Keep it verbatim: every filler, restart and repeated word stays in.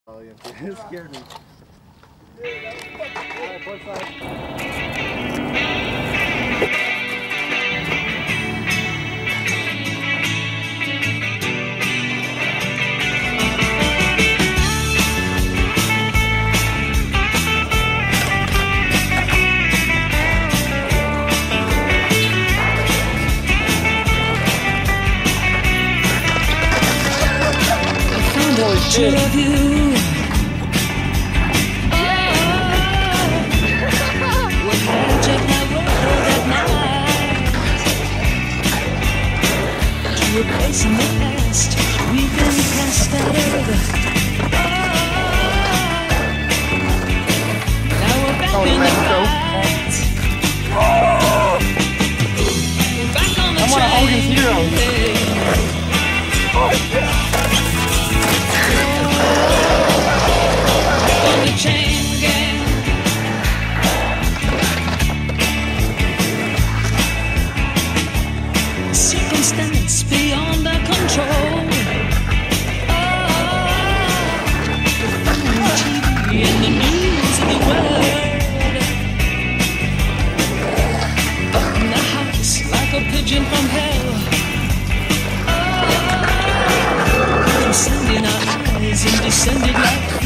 Oh, yeah, it scared me. Alright, both sides. Holy shit. Love you. Oh, what magic my world at night. To a place in the past, we've been cast out of. Oh, now we're back Oh, in the man, fight. Oh. We're back on the I'm train. one of Hogan's heroes. Oh, yeah. On the chain gang. Circumstance beyond our control. Oh, the T V and the news of the world. In the house like a pigeon from hell. Oh, descending our eyes and descended like